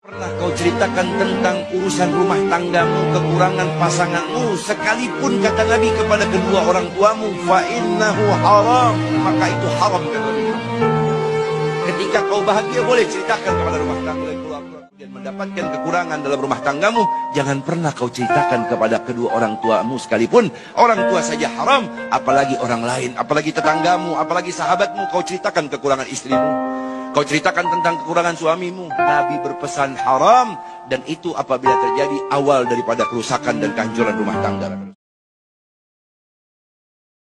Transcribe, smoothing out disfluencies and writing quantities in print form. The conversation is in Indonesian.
Pernah kau ceritakan tentang urusan rumah tanggamu, kekurangan pasanganmu, sekalipun kata Nabi kepada kedua orang tuamu, fa innahu haram, maka itu haram kata Nabi. Ketika kau bahagia boleh ceritakan kepada rumah tangga dan mendapatkan kekurangan dalam rumah tanggamu, jangan pernah kau ceritakan kepada kedua orang tuamu, sekalipun orang tua saja haram, apalagi orang lain, apalagi tetanggamu, apalagi sahabatmu, kau ceritakan kekurangan istrimu. Kau ceritakan tentang kekurangan suamimu. Nabi berpesan haram, dan itu apabila terjadi awal daripada kerusakan dan kehancuran rumah tangga.